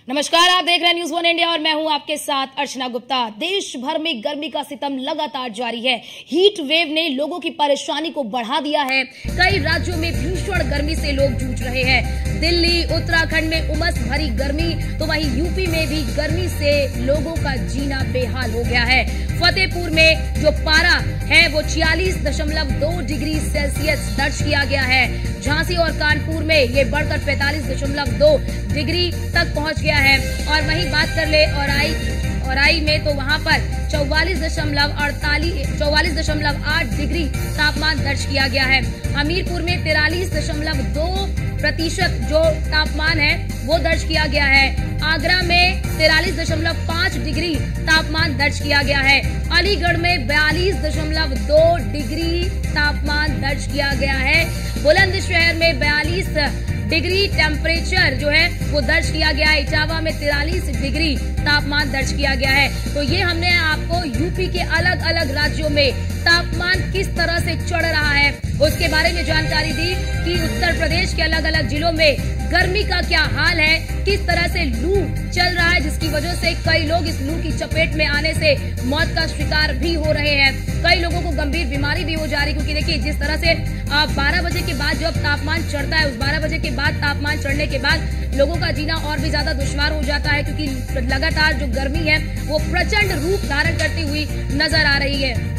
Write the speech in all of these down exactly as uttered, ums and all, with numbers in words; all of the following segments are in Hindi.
नमस्कार, आप देख रहे हैं न्यूज वन इंडिया और मैं हूं आपके साथ अर्चना गुप्ता। देश भर में गर्मी का सितम लगातार जारी है। हीट वेव ने लोगों की परेशानी को बढ़ा दिया है। कई राज्यों में भीषण गर्मी से लोग जूझ रहे हैं। दिल्ली, उत्तराखंड में उमस भरी गर्मी, तो वहीं यूपी में भी गर्मी से लोगों का जीना बेहाल हो गया है। फतेहपुर में जो पारा है वो छियालीस दशमलव दो डिग्री सेल्सियस दर्ज किया गया है। झांसी और कानपुर में ये बढ़कर पैंतालीस दशमलव दो डिग्री तक पहुंच गया है। और वहीं बात कर ले औराई औराई में तो वहां पर चौवालीस दशमलव अड़तालीस चौवालीस दशमलव आठ डिग्री तापमान दर्ज किया गया है। हमीरपुर में तिरालीस दशमलव दो प्रतिशत जो तापमान है वो दर्ज किया गया है। आगरा में तिरालीस दशमलव पाँच डिग्री तापमान दर्ज किया गया है। अलीगढ़ में बयालीस दशमलव दो डिग्री तापमान दर्ज किया गया है। बुलंदशहर में बयालीस डिग्री टेम्परेचर जो है वो दर्ज किया गया है। इटावा में तिरालीस डिग्री तापमान दर्ज किया गया है। तो ये हमने आपको यूपी के अलग अलग राज्यों में तापमान किस तरह से चढ़ रहा है उसके बारे में जानकारी दी कि उत्तर प्रदेश के अलग अलग जिलों में गर्मी का क्या हाल है, किस तरह से लू चल रहा है, जिसकी वजह से कई लोग इस लू की चपेट में आने से मौत का शिकार भी हो रहे हैं। कई लोगों को गंभीर बीमारी भी हो जा रही है, क्योंकि देखिए जिस तरह से बारह बजे के बाद जब तापमान चढ़ता है, उस बारह बजे के बाद तापमान चढ़ने के बाद लोगों का जीना और भी ज्यादा दुश्वार हो जाता है, क्योंकि लगातार जो गर्मी है वो प्रचंड रूप धारण करती हुई नजर आ रही है।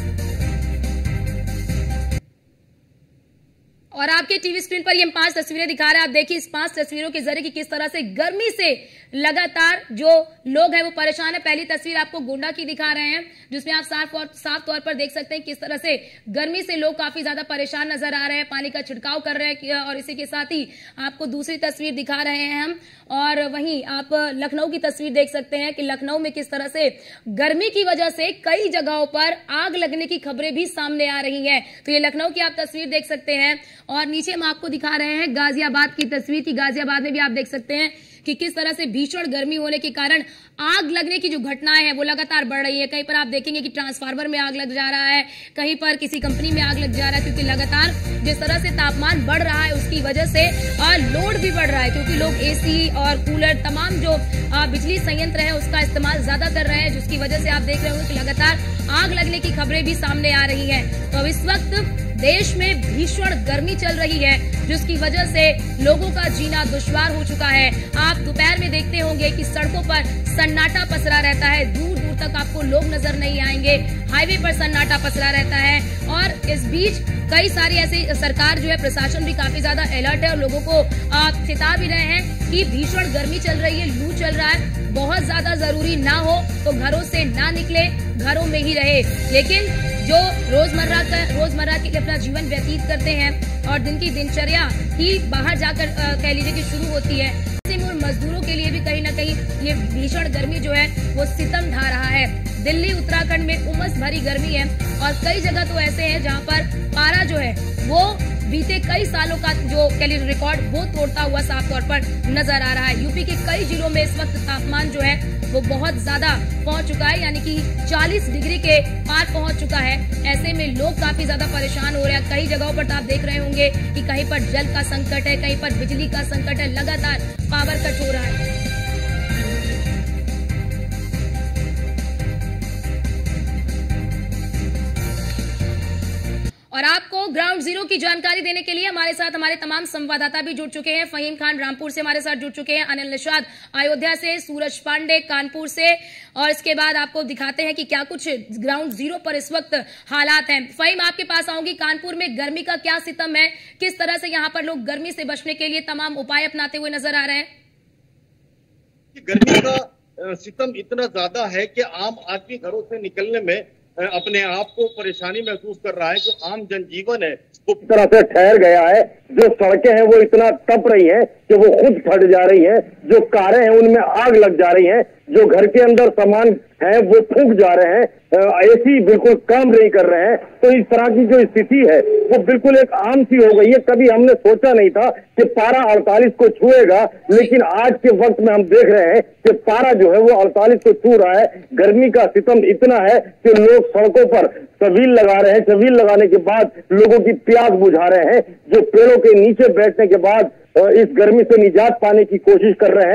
और आपके टीवी स्क्रीन पर ये हम पांच तस्वीरें दिखा रहे हैं। आप देखिए इस पांच तस्वीरों के जरिए कि किस तरह से गर्मी से लगातार जो लोग हैं वो परेशान है। पहली तस्वीर आपको गोंडा की दिखा रहे हैं, जिसमें आप साफ और साफ तौर पर देख सकते हैं किस तरह से गर्मी से लोग काफी ज्यादा परेशान नजर आ रहे हैं, पानी का छिड़काव कर रहे हैं। और इसी के साथ ही आपको दूसरी तस्वीर दिखा रहे हैं हम, और वहीं आप लखनऊ की तस्वीर देख सकते हैं कि लखनऊ में किस तरह से गर्मी की वजह से कई जगहों पर आग लगने की खबरें भी सामने आ रही हैं। तो ये लखनऊ की आप तस्वीर देख सकते हैं। और नीचे हम आपको दिखा रहे हैं गाजियाबाद की तस्वीर की। गाजियाबाद में भी आप देख सकते हैं कि किस तरह से भीषण गर्मी होने के कारण आग लगने की जो घटनाएं हैं वो लगातार बढ़ रही है। कहीं पर आप देखेंगे कि ट्रांसफार्मर में आग लग जा रहा है, कहीं पर किसी कंपनी में आग लग जा रहा है, क्योंकि लगातार जिस तरह से तापमान बढ़ रहा है उसकी वजह से और लोड भी बढ़ रहा है, क्योंकि लोग एसी और कूलर तमाम जो बिजली संयंत्र है उसका इस्तेमाल ज्यादा कर रहे हैं, जिसकी वजह से आप देख रहे होंगे कि लगातार आग लगने की खबरें भी सामने आ रही है। तो अब इस वक्त देश में भीषण गर्मी चल रही है, जिसकी वजह से लोगों का जीना दुश्वार हो चुका है। आप दोपहर में देखते होंगे कि सड़कों पर सन्नाटा पसरा रहता है, दूर दूर तक आपको लोग नजर नहीं आएंगे, हाईवे पर सन्नाटा पसरा रहता है। और इस बीच कई सारी ऐसे सरकार जो है, प्रशासन भी काफी ज्यादा अलर्ट है और लोगों को चेता भी रहे हैं कि भीषण गर्मी चल रही है, लू चल रहा है, बहुत ज्यादा जरूरी ना हो तो घरों से ना निकले, घरों में ही रहे। लेकिन जो रोजमर्रा का रोजमर्रा के अपना जीवन व्यतीत करते हैं और दिन की दिनचर्या ही बाहर जाकर कह लीजिए कि शुरू होती है, मजदूरों के लिए भी कहीं ना कहीं ये भीषण गर्मी जो है वो सितम ढा रहा है। दिल्ली, उत्तराखंड में उमस भरी गर्मी है और कई जगह तो ऐसे हैं जहां पर पारा जो है वो बीते कई सालों का जो कह लीजिए रिकॉर्ड वो तोड़ता हुआ साफ तौर पर नजर आ रहा है। यूपी के कई जिलों में इस वक्त तापमान जो है वो बहुत ज्यादा पहुंच चुका है, यानी कि चालीस डिग्री के पार पहुंच चुका है। ऐसे में लोग काफी ज्यादा परेशान हो रहे हैं। कई जगहों पर तो आप देख रहे होंगे कि कहीं पर जल का संकट है, कहीं पर बिजली का संकट है, लगातार पावर कट हो रहा है। और आपको ग्राउंड जीरो की जानकारी देने के लिए हमारे साथ हमारे तमाम संवाददाता भी जुड़ चुके हैं। फहीम खान रामपुर से हमारे साथ जुड़ चुके हैं, अनिल निषाद अयोध्या से, सूरज पांडे कानपुर से, और इसके बाद आपको दिखाते हैं कि क्या कुछ ग्राउंड जीरो पर इस वक्त हालात हैं। फहीम, आपके पास आऊंगी। कानपुर में गर्मी का क्या सितम है, किस तरह से यहाँ पर लोग गर्मी से बचने के लिए तमाम उपाय अपनाते हुए नजर आ रहे हैं? गर्मी का सितम इतना ज्यादा है कि आम आदमी घरों से निकलने में अपने आप को परेशानी महसूस कर रहा है। जो आम जनजीवन है वो इस तरह से ठहर गया है, जो सड़कें हैं वो इतना तप रही हैं कि वो खुद फट जा रही हैं, जो कारें हैं उनमें आग लग जा रही हैं, जो घर के अंदर सामान है वो फूंक जा रहे हैं, एसी बिल्कुल काम नहीं कर रहे हैं। तो इस तरह की जो स्थिति है वो बिल्कुल एक आम सी हो गई है। कभी हमने सोचा नहीं था कि पारा अड़तालीस को छुएगा, लेकिन आज के वक्त में हम देख रहे हैं कि पारा जो है वो अड़तालीस को छू रहा है। गर्मी का सितम इतना है कि लोग सड़कों पर छबील लगा रहे हैं, छबील लगाने के बाद लोगों की प्यास बुझा रहे हैं, जो पेड़ों के नीचे बैठने के बाद इस गर्मी से निजात पाने की कोशिश कर रहे हैं।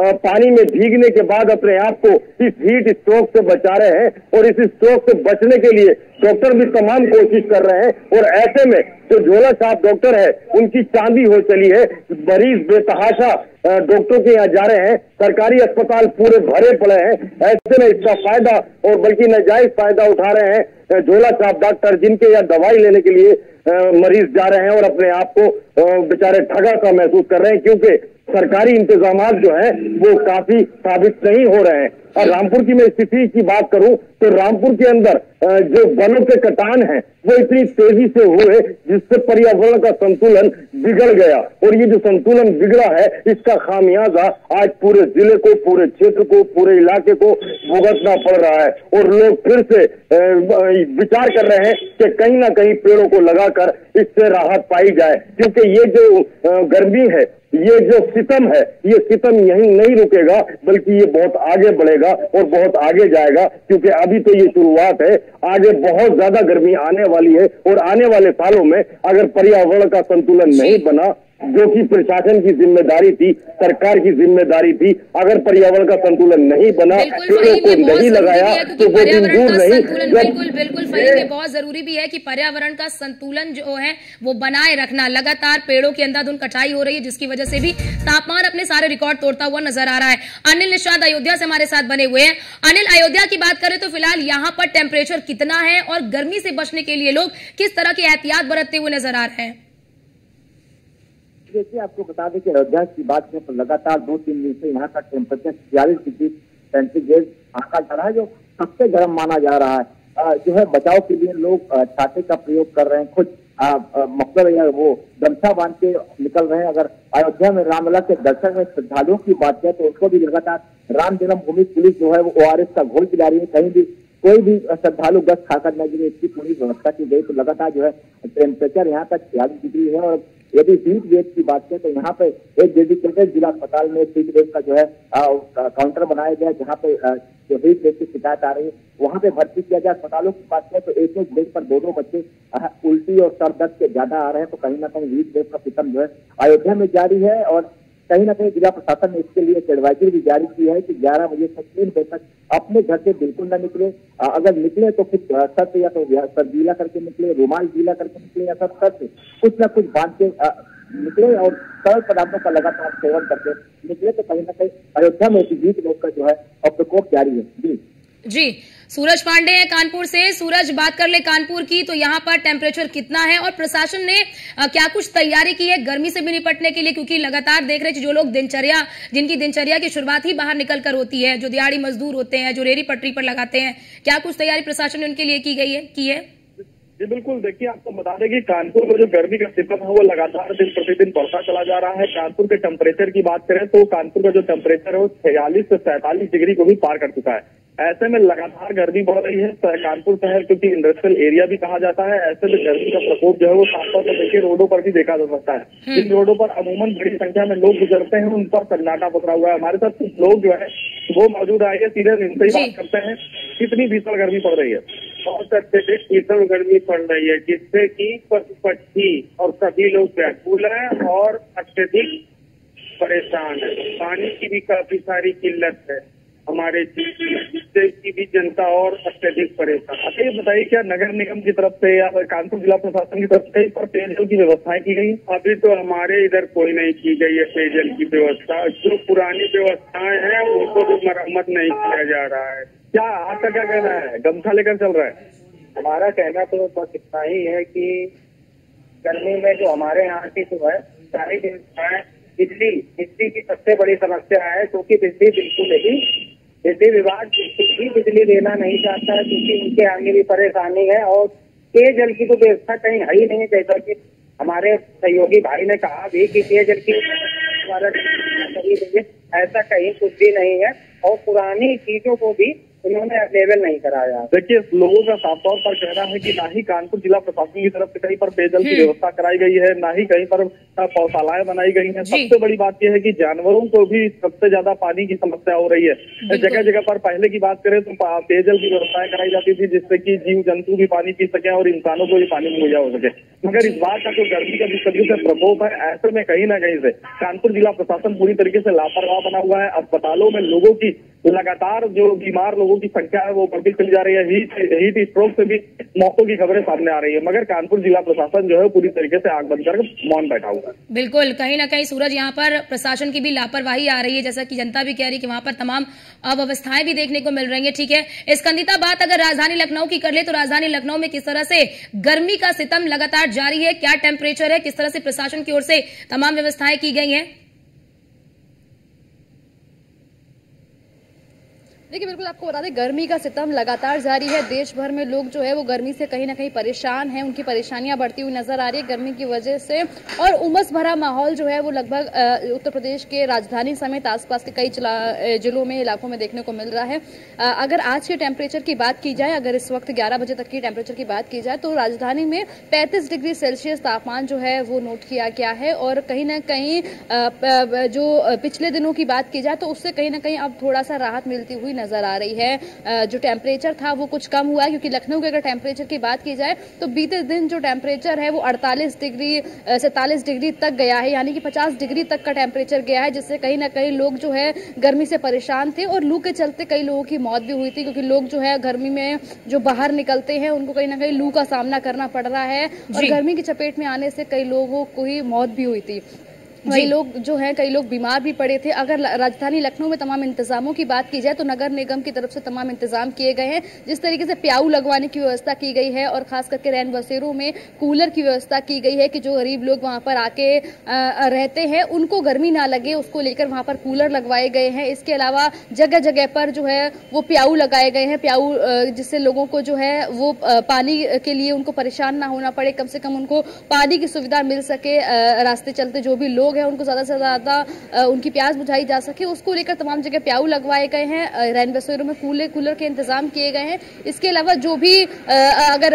पानी में भीगने के बाद अपने आप को इस हीट स्ट्रोक से बचा रहे हैं और इस स्ट्रोक से बचने के लिए डॉक्टर भी तमाम कोशिश कर रहे हैं। और ऐसे में जो झोला छाप डॉक्टर है उनकी चांदी हो चली है। मरीज बेतहाशा डॉक्टरों के यहाँ जा रहे हैं, सरकारी अस्पताल पूरे भरे पड़े हैं। ऐसे में इसका फायदा और बल्कि नाजायज फायदा उठा रहे हैं झोला छाप डॉक्टर, जिनके यहाँ दवाई लेने के लिए मरीज जा रहे हैं और अपने आप को बेचारे ठगा सा महसूस कर रहे हैं, क्योंकि सरकारी इंतजामात जो है वो काफी साबित नहीं हो रहे हैं। और रामपुर की मैं स्थिति की बात करूं तो रामपुर के अंदर जो वनों के कटान है वो इतनी तेजी से हुए जिससे पर्यावरण का संतुलन बिगड़ गया। और ये जो संतुलन बिगड़ा है इसका खामियाजा आज पूरे जिले को, पूरे क्षेत्र को, पूरे इलाके को भुगतना पड़ रहा है। और लोग फिर से विचार कर रहे हैं कि कहीं ना कहीं पेड़ों को लगाकर इससे राहत पाई जाए, क्योंकि ये जो गर्मी है, ये जो सितम है, ये सितम यहीं नहीं रुकेगा बल्कि ये बहुत आगे बढ़ेगा और बहुत आगे जाएगा, क्योंकि अभी तो ये शुरुआत है। आगे बहुत ज्यादा गर्मी आने वाली है और आने वाले सालों में अगर पर्यावरण का संतुलन नहीं बना, जो कि प्रशासन की जिम्मेदारी थी, सरकार की जिम्मेदारी थी, अगर पर्यावरण का संतुलन नहीं बना, पेड़ों को नहीं लगाया तो वो दिन दूर नहीं। बिल्कुल बिल्कुल फहीम, ये बहुत जरूरी भी है कि पर्यावरण का संतुलन जो है वो बनाए रखना। लगातार पेड़ों की अंधाधुंध कटाई हो रही है जिसकी वजह से भी तापमान अपने सारे रिकॉर्ड तोड़ता हुआ नजर आ रहा है। अनिल निषाद अयोध्या से हमारे साथ बने हुए हैं। अनिल, अयोध्या की बात करें तो फिलहाल यहाँ पर टेम्परेचर कितना है और गर्मी से बचने के लिए लोग किस तरह की एहतियात बरतते हुए नजर आ रहे हैं? देखिए, आपको बता दें कि अयोध्या की बात करें तो लगातार दो तीन दिन से यहाँ का टेम्परेचर छियालीस डिग्री सेंटीग्रेड आंका जा रहा है, जो सबसे गर्म माना जा रहा है। आ, जो है बचाव के लिए लोग छाते का प्रयोग कर रहे हैं, कुछ मतलब या वो गमछा बांध के निकल रहे हैं। अगर अयोध्या में रामलला के दर्शन में श्रद्धालुओं की बात करें तो उनको भी लगातार राम जन्मभूमि पुलिस जो है वो ओ आर एस का घोल पिला रही है। कहीं भी कोई भी श्रद्धालु गश्त खाकर न गिरे, इसकी पूरी व्यवस्था की गई। तो लगातार जो है टेम्परेचर यहाँ तक छियालीस डिग्री है। और यदि हीट वेव की बात करें तो यहाँ पे एक डेडिकेटेड जिला अस्पताल में हीट वेव का जो है काउंटर बनाया गया, जहाँ पे जो हीट वेव की शिकायत आ रही है वहाँ पे भर्ती किया जाए। अस्पतालों की बात करें तो एक एक बेड पर दो दो बच्चे उल्टी और सर दर्द के ज्यादा आ रहे हैं। तो कहीं ना कहीं हीट वेव का सितम जो है अयोध्या में जारी है। और कहीं ना कहीं जिला प्रशासन ने इसके लिए एक एडवाइजरी भी जारी की है कि ग्यारह बजे से तीन बजे तक अपने घर से बिल्कुल न निकले। अगर निकले तो फिर सर से या तो सर गीला करके निकले, रुमाल गीला करके निकले, या सर सर से कुछ न कुछ बांध के निकले और तरल पदार्थों का लगातार सेवन करके निकले। तो कहीं ना कहीं अयोध्या में हीट वेव का जो है प्रकोप जारी है। जी जी सूरज पांडे है कानपुर से। सूरज, बात कर ले कानपुर की तो यहाँ पर टेम्परेचर कितना है और प्रशासन ने आ, क्या कुछ तैयारी की है गर्मी से भी निपटने के लिए? क्योंकि लगातार देख रहे हैं जो लोग दिनचर्या जिनकी दिनचर्या की शुरुआत ही बाहर निकलकर होती है, जो दिहाड़ी मजदूर होते हैं, जो रेहड़ी पटरी पर लगाते हैं, क्या कुछ तैयारी प्रशासन ने उनके लिए की गई है की है? जी बिल्कुल, देखिए आपको बता दें कि कानपुर में जो गर्मी का सितम है वो लगातार दिन प्रतिदिन बढ़ता चला जा रहा है। कानपुर के टेम्परेचर की बात करें तो कानपुर का जो टेम्परेचर है वो छियालीस से सैंतालीस डिग्री को भी पार कर चुका है। ऐसे में लगातार गर्मी बढ़ रही है। कानपुर शहर क्योंकि इंडस्ट्रियल एरिया भी कहा जाता है, ऐसे में गर्मी का प्रकोप जो है वो खासतौर पर देखिए रोडों पर भी देखा जा सकता है। इन रोडों पर अमूमन बड़ी संख्या में लोग गुजरते हैं, उन पर सन्नाटा पसरा हुआ है। हमारे साथ कुछ लोग जो है वो मौजूद आए हैं, सीधे इनसे ही बात करते हैं। कितनी भीषण गर्मी पड़ रही है? बहुत अत्यधिक भीषण गर्मी पड़ रही है, जिससे कि पशु पक्षी और सभी लोग व्याकुल हैं और अत्यधिक परेशान है। पानी की भी काफी सारी किल्लत है हमारे देश की भी जनता और अत्यधिक परेशान। अच्छा ये बताइए, क्या नगर निगम की तरफ से या कानपुर जिला प्रशासन की तरफ से पर पेयजल की व्यवस्थाएं की गई? अभी तो हमारे इधर कोई नहीं की गई है पेयजल की व्यवस्था। जो पुरानी व्यवस्थाएं हैं उनको भी मरम्मत नहीं किया जा रहा है। क्या आपका क्या कहना है? गमछा लेकर चल रहा है? हमारा कहना तो बस इतना ही है कि गर्मी में जो हमारे यहाँ की जो है सारी व्यवस्थाएं, बिजली बिजली की सबसे बड़ी समस्या है, क्योंकि बिजली बिल्कुल ही बिजली विभाग भी बिजली देना नहीं चाहता है, क्योंकि उनके आगे भी परेशानी है। और पेयजल की तो व्यवस्था कहीं है ही नहीं, जैसा कि हमारे सहयोगी भाई ने कहा भी कि पेयजल की ऐसा कहीं कुछ भी नहीं है और पुरानी चीजों को भी उन्होंने अवेलेबल नहीं कराया। देखिए लोगों का साफ तौर पर कहना है कि ना ही कानपुर जिला प्रशासन की तरफ से कहीं पर पेयजल की व्यवस्था कराई गई है, ना ही कहीं पर पौधाशालाएं बनाई गई हैं। सबसे बड़ी बात यह है कि जानवरों को भी सबसे ज्यादा पानी की समस्या हो रही है। जगह जगह पर पहले की बात करें तो पेयजल की व्यवस्थाएं कराई जाती थी, जिससे कि जीव जंतु भी पानी पी सके और इंसानों को भी पानी मुहैया हो सके। मगर इस बार का जो गर्मी का जिस तरीके से प्रकोप है, ऐसे में कहीं ना कहीं से कानपुर जिला प्रशासन पूरी तरीके से लापरवाह बना हुआ है। अस्पतालों में लोगों की लगातार जो बीमार लोगों की संख्या है वो बढ़ती चली जा रही है। हीट हीट स्ट्रोक से भी मौतों की खबरें सामने आ रही है, मगर कानपुर जिला प्रशासन जो है पूरी तरीके से आंख बंद कर मौन बैठा हुआ है। बिल्कुल, कहीं ना कहीं सूरज यहाँ पर प्रशासन की भी लापरवाही आ रही है, जैसा कि जनता भी कह रही है कि वहां पर तमाम अव्यवस्थाएं भी देखने को मिल रही है। ठीक है, स्कंदिता, बात अगर राजधानी लखनऊ की कर ले तो राजधानी लखनऊ में किस तरह से गर्मी का सितम लगातार जारी है, क्या टेम्परेचर है, किस तरह से प्रशासन की ओर से तमाम व्यवस्थाएं की गई हैं? देखिए, बिल्कुल आपको बता दें, गर्मी का सितम लगातार जारी है। देश भर में लोग जो है वो गर्मी से कहीं ना कहीं परेशान हैं, उनकी परेशानियां बढ़ती हुई नजर आ रही है गर्मी की वजह से, और उमस भरा माहौल जो है वो लगभग उत्तर प्रदेश के राजधानी समेत आसपास के कई जिलों में, इलाकों में देखने को मिल रहा है। अगर आज के टेम्परेचर की बात की जाए, अगर इस वक्त ग्यारह बजे तक की टेम्परेचर की बात की जाए तो राजधानी में पैंतीस डिग्री सेल्सियस तापमान जो है वो नोट किया गया है। और कहीं ना कहीं जो पिछले दिनों की बात की जाए तो उससे कहीं ना कहीं अब थोड़ा सा राहत मिलती हुई नजर आ रही है। जो टेम्परेचर था वो कुछ कम हुआ है, क्योंकि लखनऊ के अगर टेम्परेचर की बात की जाए तो बीते दिन जो टेम्परेचर है वो अड़तालीस डिग्री सैंतालीस डिग्री तक गया है, यानी कि पचास डिग्री तक का टेम्परेचर गया है, जिससे कहीं ना कहीं लोग जो है गर्मी से परेशान थे और लू के चलते कई लोगों की मौत भी हुई थी, क्योंकि लोग जो है गर्मी में जो बाहर निकलते हैं उनको कहीं ना कहीं लू का सामना करना पड़ रहा है और गर्मी की चपेट में आने से कई लोगों को ही मौत भी हुई थी। कई लोग जो हैं कई लोग बीमार भी पड़े थे। अगर राजधानी लखनऊ में तमाम इंतजामों की बात की जाए तो नगर निगम की तरफ से तमाम इंतजाम किए गए हैं। जिस तरीके से प्याऊ लगवाने की व्यवस्था की गई है और खास करके रैन बसेरों में कूलर की व्यवस्था की गई है कि जो गरीब लोग वहां पर आके रहते हैं उनको गर्मी ना लगे, उसको लेकर वहां पर कूलर लगवाए गए हैं। इसके अलावा जगह जगह पर जो है वो प्याऊ लगाए गए हैं, प्याऊ जिससे लोगों को जो है वो पानी के लिए उनको परेशान ना होना पड़े, कम से कम उनको पानी की सुविधा मिल सके। रास्ते चलते जो भी लोग है उनको ज्यादा से ज्यादा उनकी प्यास बुझाई जा सके, उसको लेकर तमाम जगह प्याऊ लगवाए गए हैं। रैन बसेरों में कूलर कूलर के इंतजाम किए गए हैं। इसके अलावा जो भी अगर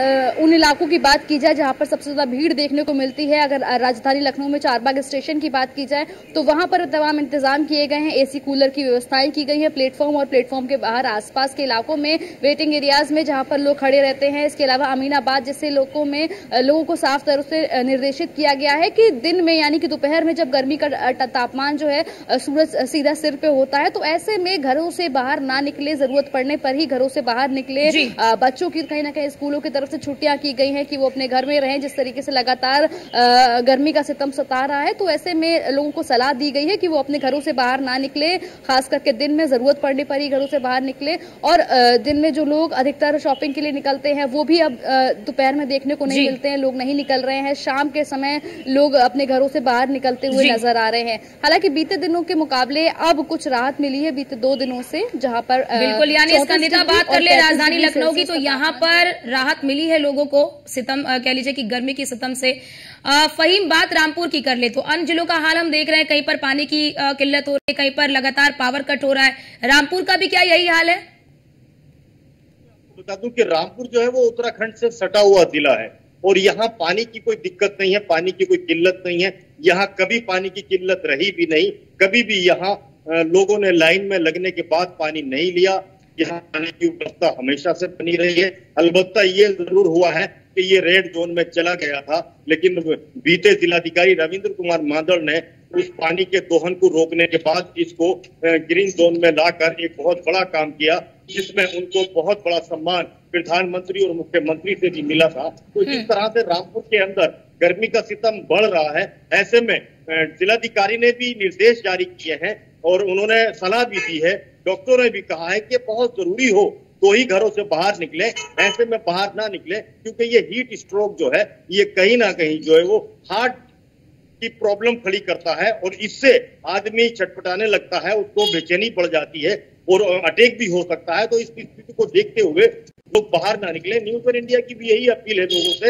उन इलाकों की बात की जाए जहां पर सबसे ज्यादा भीड़ देखने को मिलती है, अगर राजधानी लखनऊ में चारबाग स्टेशन की बात की जाए तो वहां पर तमाम इंतजाम किए गए हैं। एसी कूलर की व्यवस्थाएं की गई है प्लेटफॉर्म और प्लेटफॉर्म के बाहर आसपास के इलाकों में, वेटिंग एरियाज में जहां पर लोग खड़े रहते हैं। इसके अलावा अमीनाबाद जैसे लोगों में लोगों को साफ तरह से निर्देशित किया गया है कि दिन में यानी कि दोपहर में जब गर्मी का तापमान जो है सूरज सीधा सिर पे होता है तो ऐसे में घरों से बाहर ना निकले, जरूरत पड़ने पर ही घरों से बाहर निकले। बच्चों की कहीं ना कहीं स्कूलों की तरफ से छुट्टियां की गई हैं कि वो अपने घर में रहें, जिस तरीके से लगातार गर्मी का सितम सता रहा है। तो ऐसे में लोगों को सलाह दी गई है कि वो अपने घरों से बाहर ना निकले, खास करके दिन में जरूरत पड़ने पर ही घरों से बाहर निकले। और दिन में जो लोग अधिकतर शॉपिंग के लिए निकलते हैं वो भी अब दोपहर में देखने को नहीं मिलते हैं, लोग नहीं निकल रहे हैं। शाम के समय लोग अपने घरों से बाहर निकलते हुए नजर आ रहे हैं। हालांकि बीते दिनों के मुकाबले अब कुछ राहत मिली है बीते दो दिनों से, जहां पर बिल्कुल, यानी स्कंदिता बात कर ले राजधानी लखनऊ की तो यहाँ पर राहत मिली है लोगों को सितम कह लीजिए कि गर्मी की सितम से। फहीम, बात रामपुर की कर ले तो अन्य जिलों का हाल हम देख रहे हैं, कहीं पर पानी की किल्लत हो रही है, कहीं पर लगातार पावर कट हो रहा है। रामपुर का भी क्या यही हाल है? बता दूं कि रामपुर जो है वो उत्तराखंड से सटा हुआ जिला है और यहाँ पानी की कोई दिक्कत नहीं है, पानी की कोई किल्लत नहीं है। यहाँ कभी पानी की किल्लत रही भी नहीं, कभी भी यहाँ लोगों ने लाइन में लगने के बाद पानी नहीं लिया। यहाँ पानी की व्यवस्था हमेशा से बनी रही है। अलबत्ता ये जरूर हुआ है कि ये रेड जोन में चला गया था, लेकिन बीते जिलाधिकारी रविंद्र कुमार मांदड़ ने उस पानी के दोहन को रोकने के बाद इसको ग्रीन जोन में लाकर एक बहुत बड़ा काम किया, जिसमें उनको बहुत बड़ा सम्मान प्रधानमंत्री और मुख्यमंत्री से भी मिला था। तो जिस तरह से रामपुर के अंदर गर्मी का सितम बढ़ रहा है, ऐसे में जिलाधिकारी ने भी निर्देश जारी किए हैं और उन्होंने सलाह भी दी है, डॉक्टरों ने भी कहा है कि बहुत जरूरी हो तो ही घरों से बाहर निकले, ऐसे में बाहर ना निकले, क्योंकि ये हीट स्ट्रोक जो है ये कहीं ना कहीं जो है वो हार्ट की प्रॉब्लम खड़ी करता है और इससे आदमी छटपटाने लगता है, उसको बेचैनी बढ़ जाती है और अटैक भी हो सकता है। तो इस स्थिति को देखते हुए लोग बाहर ना निकले। न्यूज वन इंडिया की भी यही अपील है लोगों से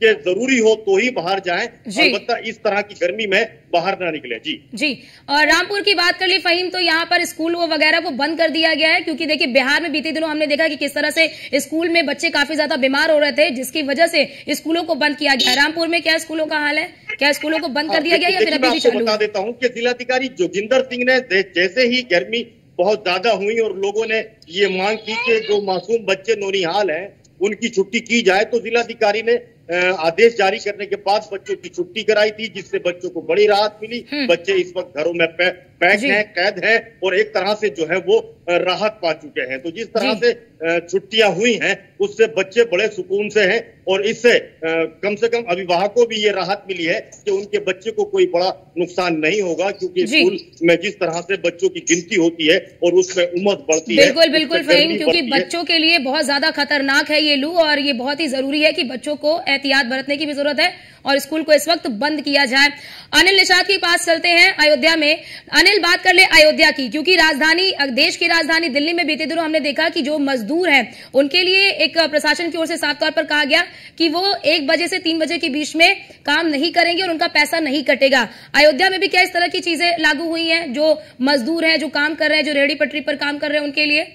के जरूरी हो तो ही बाहर जाएं, अलबत्ता इस तरह की गर्मी में बाहर ना निकले। जी जी और रामपुर की बात कर ली फहीम, तो यहाँ पर स्कूल वगैरह को बंद कर दिया गया है, क्योंकि देखिए बिहार में बीते दिनों हमने देखा कि किस तरह से स्कूल में बच्चे काफी ज्यादा बीमार हो रहे थे, जिसकी वजह से स्कूलों को बंद किया गया। रामपुर में क्या स्कूलों का हाल है? क्या स्कूलों को बंद कर दिया गया या फिर अभी भी चालू? बता देता हूँ कि जिलाधिकारी जोगिंदर सिंह ने जैसे ही गर्मी बहुत ज्यादा हुई और लोगों ने ये मांग की कि जो मासूम बच्चे नौनिहाल हैं उनकी छुट्टी की जाए, तो जिलाधिकारी ने आदेश जारी करने के बाद बच्चों की छुट्टी कराई थी, जिससे बच्चों को बड़ी राहत मिली। बच्चे इस वक्त घरों में पैक हैं, कैद हैं और एक तरह से जो है वो राहत पा चुके हैं। तो जिस तरह से छुट्टियां हुई हैं उससे बच्चे बड़े सुकून से हैं और इससे कम से कम अभिभावकों भी ये राहत मिली है कि उनके बच्चे को कोई बड़ा नुकसान नहीं होगा, क्योंकि स्कूल में जिस तरह से बच्चों की गिनती होती है और उसमें उमस बढ़ती है। बिल्कुल बिल्कुल फहीम, क्योंकि बच्चों के लिए बहुत ज्यादा खतरनाक है ये लू और ये बहुत ही जरूरी है कि बच्चों को एहतियात बरतने की भी जरूरत है और स्कूल को इस वक्त बंद किया जाए। अनिल निषाद के पास चलते हैं अयोध्या में। अनिल, बात कर ले अयोध्या की, क्योंकि राजधानी देश की राजधानी दिल्ली में बीते दिनों हमने देखा कि जो मजदूर हैं उनके लिए एक प्रशासन की ओर से साफ तौर पर कहा गया कि वो एक बजे से तीन बजे के बीच में काम नहीं करेंगे और उनका पैसा नहीं कटेगा। अयोध्या में भी क्या इस तरह की चीजें लागू हुई हैं जो मजदूर हैं, जो काम कर रहे हैं, जो रेहड़ी पटरी पर काम कर रहे हैं उनके लिए?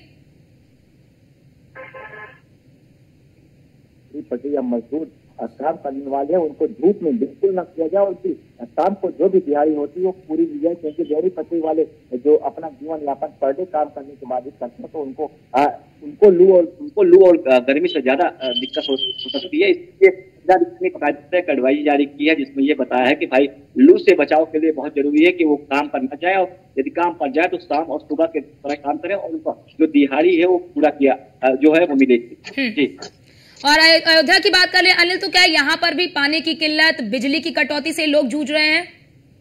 या मजदूर काम करने वाले हैं उनको धूप में बिल्कुल न किया जाए और शाम को जो भी दिहाड़ी होती है वो पूरी दी जाए, क्योंकि डेयरी पटरी वाले जो अपना जीवन यापन पर डे काम करने के बाद करते हैं तो उनको आ, उनको लू और उनको लू और गर्मी से ज्यादा दिक्कत हो सकती है। इसलिए एडवाइजरी जारी की है जिसमें ये बताया है कि भाई लू से बचाव के लिए बहुत जरूरी है कि वो काम पर न जाए और यदि काम पर जाए तो शाम और सुबह के तरह काम करें और उनका जो दिहाड़ी है वो पूरा किया जो है वो मिलेगी। जी और अयोध्या की बात कर ले अनिल, तो क्या यहाँ पर भी पानी की किल्लत, बिजली की कटौती से लोग जूझ रहे हैं?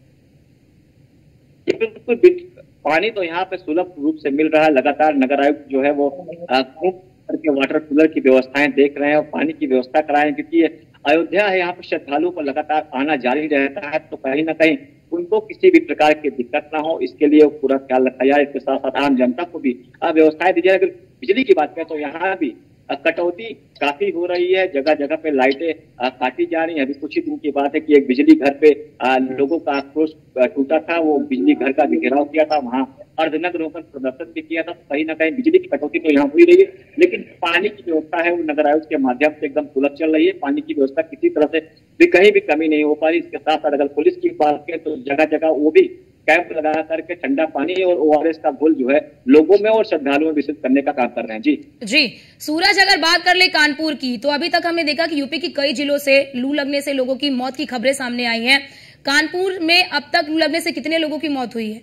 बिल्कुल, पानी तो यहाँ पे सुलभ रूप से मिल रहा है। लगातार नगर आयुक्त जो है वो करके वाटर कूलर की व्यवस्थाएं देख रहे हैं और पानी की व्यवस्था कराएं, क्योंकि अयोध्या है, यहाँ पर श्रद्धालुओं को लगातार आना जारी रहता है, तो कहीं ना कहीं उनको किसी भी प्रकार की दिक्कत ना हो इसके लिए पूरा ख्याल रखा जाए। इसके साथ साथ आम जनता को भी व्यवस्थाएं दी जाए। अगर बिजली की बात करें तो यहाँ भी कटौती काफी हो रही है, जगह जगह पे लाइटें काटी जा रही हैं। अभी कुछ ही दिन की बात है कि एक बिजली घर पे आ, लोगों का आक्रोश टूटा था, वो बिजली घर का भी घेराव किया था, वहां अर्धनग्न होकर प्रदर्शन भी किया था। कहीं ना कहीं बिजली की कटौती तो यहाँ हुई रही है, लेकिन पानी की व्यवस्था है वो नगर आयुक्त के माध्यम से एकदम सुलभ चल रही है। पानी की व्यवस्था किसी तरह से भी कहीं भी कमी नहीं हो पा रही। इसके साथ साथ अगर पुलिस की बात करें तो जगह जगह वो भी कैंप लगा करके ठंडा पानी और ओआरएस का घोल जो है लोगों में और श्रद्धालुओं में वितरित करने का काम कर रहे हैं। जी जी सूरज, अगर बात कर ले कानपुर की, तो अभी तक हमने देखा कि यूपी की कई जिलों से लू लगने से लोगों की मौत की खबरें सामने आई हैं। कानपुर में अब तक लू लगने से कितने लोगों की मौत हुई है?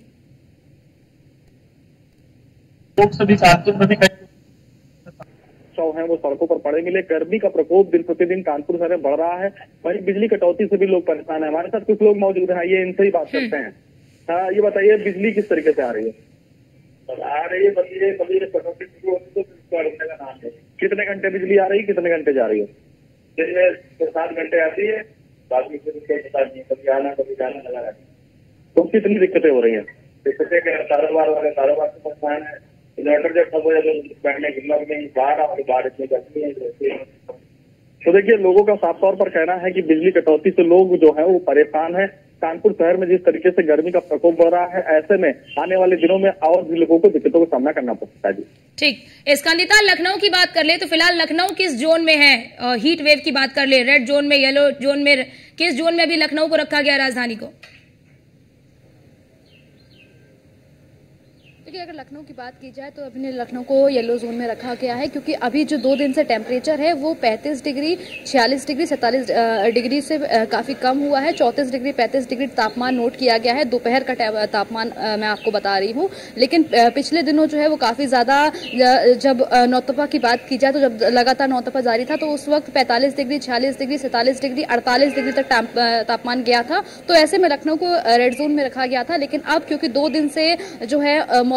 सभी कानपुर में भी शव हैं वो सड़कों पर पड़े मिले। गर्मी का प्रकोप दिन प्रतिदिन कानपुर शहर में बढ़ रहा है। वहीं बिजली कटौती से भी लोग परेशान है। हमारे साथ कुछ लोग मौजूद हैं, ये इनसे ही बात करते हैं। हाँ, ये बताइए बिजली किस तरीके से आ रही है? आ रही है बिजली कभी कटौती शुरू होती है तो का नाम है। कितने घंटे बिजली आ रही है, कितने घंटे जा रही है? सात घंटे आती है, बाकी कभी आना कभी जाना लगा रहता है। तो कितनी दिक्कतें हो रही है? दिक्कतें कारोबार वाले कारोबार से परेशान है। इन्वर्टर जब खत्म हो जाए तो बैठने की हिम्मत नहीं, बाहर और बाहर इतनी गर्मी है। तो देखिए, लोगों का साफ तौर पर कहना है कि बिजली कटौती से लोग जो है वो परेशान है। कानपुर शहर में जिस तरीके से गर्मी का प्रकोप बढ़ रहा है, ऐसे में आने वाले दिनों में और भी लोगों को दिक्कतों का सामना करना पड़ता है। ठीक, स्कंदिता, लखनऊ की बात कर ले तो फिलहाल लखनऊ किस जोन में है? हीट वेव की बात कर ले, रेड जोन में, येलो जोन में, किस जोन में अभी लखनऊ को रखा गया, राजधानी को? अगर लखनऊ की बात की जाए तो अभी लखनऊ को येलो जोन में रखा गया है, क्योंकि अभी जो दो दिन से टेम्परेचर है वो पैंतीस डिग्री, छियालीस डिग्री, सैंतालीस डिग्री से काफी कम हुआ है। चौंतीस डिग्री, पैंतीस डिग्री तापमान नोट किया गया है। दोपहर का तापमान मैं आपको बता रही हूँ, लेकिन पिछले दिनों जो है वो काफी ज्यादा, जब नौतपा की बात की जाए तो जब लगातार नौतपा जारी था तो उस वक्त पैंतालीस डिग्री, छियालीस डिग्री, सैंतालीस डिग्री, अड़तालीस डिग्री तक तापमान गया था। तो ऐसे में लखनऊ को रेड जोन में रखा गया था, लेकिन अब क्योंकि दो दिन से जो है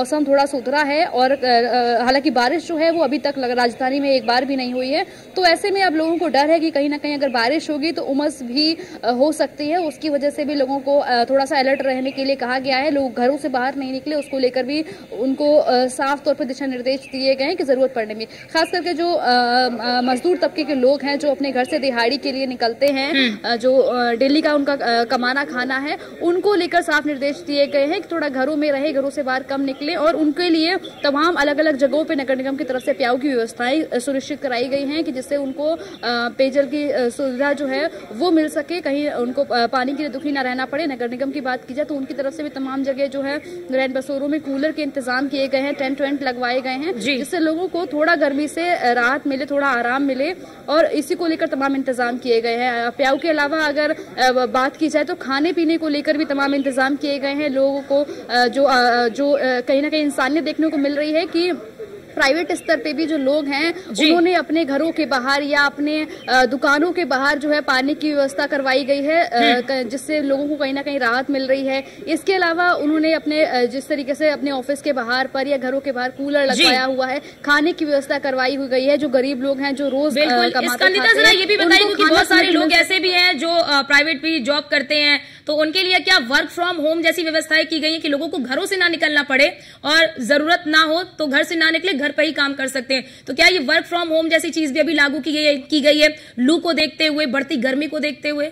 मौसम थोड़ा सुधरा है और हालांकि बारिश जो है वो अभी तक राजधानी में एक बार भी नहीं हुई है। तो ऐसे में अब लोगों को डर है कि कहीं ना कहीं अगर बारिश होगी तो उमस भी हो सकती है। उसकी वजह से भी लोगों को थोड़ा सा अलर्ट रहने के लिए कहा गया है। लोग घरों से बाहर नहीं निकले, उसको लेकर भी उनको साफ तौर पर दिशा निर्देश दिए गए हैं कि जरूरत पड़ने में, खास करके जो मजदूर तबके के लोग हैं जो अपने घर से दिहाड़ी के लिए निकलते हैं, जो डेली का उनका कमाना खाना है, उनको लेकर साफ निर्देश दिए गए हैं कि थोड़ा घरों में रहे, घरों से बाहर कम निकले। और उनके लिए तमाम अलग अलग जगहों पे नगर निगम की तरफ से प्याऊ की व्यवस्थाएं सुनिश्चित कराई गई हैं कि जिससे उनको पेयजल की सुविधा जो है वो मिल सके, कहीं उनको पानी के लिए दुखी न रहना पड़े। नगर निगम की बात की जाए तो उनकी तरफ से भी तमाम जगह जो है रैन बसेरों में कूलर के इंतजाम किए गए हैं, टेंट वेंट लगवाए गए हैं, जिससे लोगों को थोड़ा गर्मी से राहत मिले, थोड़ा आराम मिले, और इसी को लेकर तमाम इंतजाम किए गए हैं। प्याऊ के अलावा अगर बात की जाए तो खाने पीने को लेकर भी तमाम इंतजाम किए गए हैं। लोगों को जो जो कहीं ना कहीं इंसानियत देखने को मिल रही है कि प्राइवेट स्तर पे भी जो लोग हैं उन्होंने अपने घरों के बाहर या अपने दुकानों के बाहर जो है पानी की व्यवस्था करवाई गई है, जिससे लोगों को कहीं ना कहीं राहत मिल रही है। इसके अलावा उन्होंने अपने जिस तरीके से अपने ऑफिस के बाहर पर या घरों के बाहर कूलर लगवाया हुआ है, खाने की व्यवस्था करवाई हुई गई है। जो गरीब लोग हैं जो रोज कमाते हैं, ये भी बताइए कि बहुत सारे लोग ऐसे भी हैं जो प्राइवेट भी जॉब करते हैं, तो उनके लिए क्या वर्क फ्रॉम होम जैसी व्यवस्थाएं की गई है कि लोगों को घरों से ना निकलना पड़े और जरूरत ना हो तो घर से ना निकले, घर पर ही काम कर सकते हैं। तो क्या ये वर्क फ्रॉम होम जैसी चीज भी अभी लागू की गई की गई है लू को देखते हुए, बढ़ती गर्मी को देखते हुए?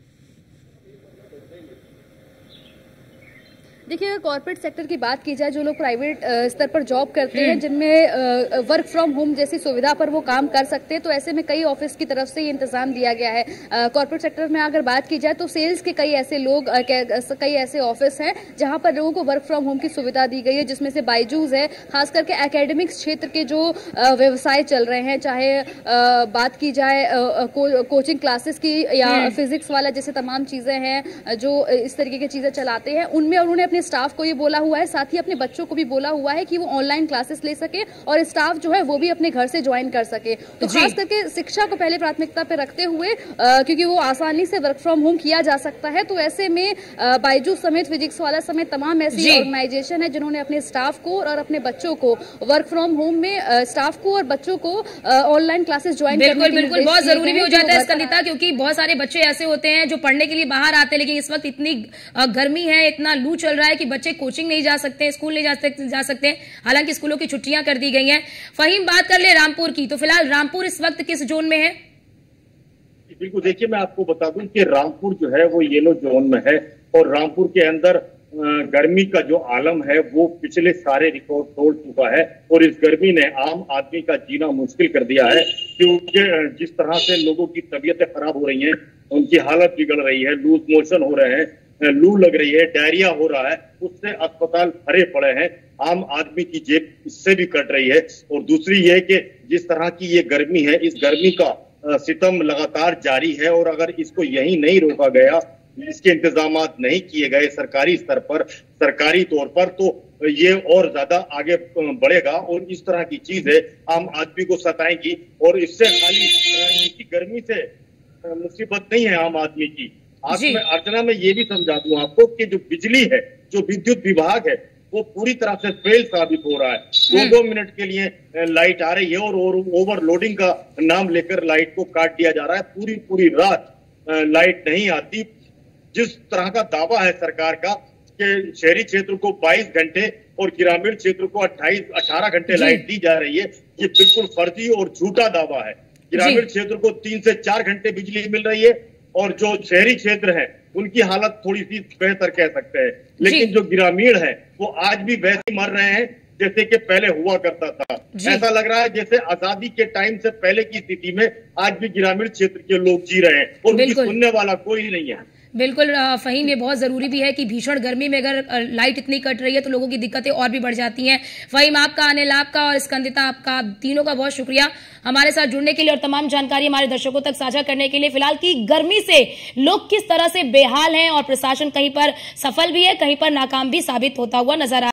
देखिए, अगर कॉर्पोरेट सेक्टर की बात की जाए, जो लोग प्राइवेट स्तर पर जॉब करते हैं जिनमें वर्क फ्रॉम होम जैसी सुविधा पर वो काम कर सकते हैं, तो ऐसे में कई ऑफिस की तरफ से ये इंतजाम दिया गया है। कॉर्पोरेट सेक्टर में अगर बात की जाए तो सेल्स के कई ऐसे लोग, कई ऐसे ऑफिस हैं जहां पर लोगों को वर्क फ्रॉम होम की सुविधा दी गई है, जिसमें से बायजूस है। खास करके एकेडमिक्स क्षेत्र के जो व्यवसाय चल रहे हैं, चाहे बात की जाए को, कोचिंग क्लासेस की या फिजिक्स वाला, जैसे तमाम चीजें हैं जो इस तरीके की चीजें चलाते हैं, उनमें उन्होंने अपने स्टाफ को ये बोला हुआ है, साथ ही अपने बच्चों को भी बोला हुआ है कि वो ऑनलाइन क्लासेस ले सके और स्टाफ जो है वो भी अपने घर से ज्वाइन कर सके। तो खास करके शिक्षा को पहले प्राथमिकता पे रखते हुए, आ, क्योंकि वो आसानी से वर्क फ्रॉम होम किया जा सकता है, तो ऐसे में बायजूस समेत, फिजिक्स वाला समेत तमाम ऐसी ऑर्गेनाइजेशन है जिन्होंने अपने स्टाफ को और अपने बच्चों को वर्क फ्रॉम होम में, स्टाफ को और बच्चों को ऑनलाइन क्लासेस ज्वाइन बिल्कुल बिल्कुल बहुत जरूरी भी हो जाता है स्कंदिता, क्योंकि बहुत सारे बच्चे ऐसे होते हैं जो पढ़ने के लिए बाहर आते हैं, लेकिन इस वक्त इतनी गर्मी है, इतना लू चल रहा है कि बच्चे कोचिंग नहीं जा सकते, स्कूल नहीं जा सकते जा सकते हालांकि स्कूलों की छुट्टियां कर दी गई हैं। फहीम, बात कर ले रामपुर की, तो फिलहाल रामपुर इस वक्त किस जोन में है? बिल्कुल, देखिए मैं आपको बता दूं कि रामपुर जो है वो येलो जोन में है और रामपुर के अंदर गर्मी का जो आलम है वो पिछले सारे रिकॉर्ड तोड़ चुका है और इस गर्मी ने आम आदमी का जीना मुश्किल कर दिया है, क्योंकि जिस तरह से लोगों की तबीयतें खराब हो रही हैं, उनकी हालत बिगड़ रही है, लूज मोशन हो रहे हैं, लू लग रही है, डायरिया हो रहा है, उससे अस्पताल भरे पड़े हैं, आम आदमी की जेब इससे भी कट रही है। और दूसरी ये कि जिस तरह की ये गर्मी है, इस गर्मी का सितम लगातार जारी है और अगर इसको यहीं नहीं रोका गया, इसके इंतजाम नहीं किए गए सरकारी स्तर पर, सरकारी तौर पर, तो ये और ज्यादा आगे बढ़ेगा और इस तरह की चीजें आम आदमी को सताएंगी। और इससे खाली इसी गर्मी से मुसीबत नहीं है आम आदमी की। आज मैं अर्चना में ये भी समझा दूं आपको कि जो बिजली है, जो विद्युत विभाग है, वो पूरी तरह से फेल साबित हो रहा है। दो दो मिनट के लिए लाइट आ रही है और, और ओवरलोडिंग का नाम लेकर लाइट को काट दिया जा रहा है, पूरी पूरी रात लाइट नहीं आती। जिस तरह का दावा है सरकार का कि शहरी क्षेत्र को बाईस घंटे और ग्रामीण क्षेत्र को अट्ठाईस अठारह घंटे लाइट दी जा रही है, ये बिल्कुल फर्जी और झूठा दावा है। ग्रामीण क्षेत्र को तीन से चार घंटे बिजली मिल रही है और जो शहरी क्षेत्र है उनकी हालत थोड़ी सी बेहतर कह सकते हैं, लेकिन जो ग्रामीण है वो आज भी वैसे मर रहे हैं जैसे कि पहले हुआ करता था। ऐसा लग रहा है जैसे आजादी के टाइम से पहले की स्थिति में आज भी ग्रामीण क्षेत्र के लोग जी रहे हैं और उनकी सुनने वाला कोई नहीं है। बिल्कुल फहीम, ये बहुत जरूरी भी है कि भीषण गर्मी में अगर लाइट इतनी कट रही है तो लोगों की दिक्कतें और भी बढ़ जाती हैं। फहीम आपका, अनिल आपका और स्कंदिता आपका, तीनों का बहुत शुक्रिया हमारे साथ जुड़ने के लिए और तमाम जानकारी हमारे दर्शकों तक साझा करने के लिए। फिलहाल की गर्मी से लोग किस तरह से बेहाल हैं और प्रशासन कहीं पर सफल भी है, कहीं पर नाकाम भी साबित होता हुआ नजर आ